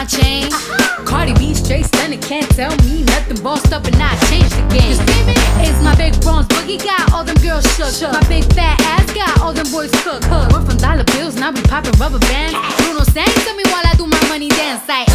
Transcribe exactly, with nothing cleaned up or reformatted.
my chain. Cardi B straight stunning, can't tell me nothing. Bossed up and I changed the game. It's my big bronze boogie, got all them girls shook. My big fat ass got all them boys cooked. We're from dollar bills, now we popping rubber bands. Bruno sang to me while I do my money dance like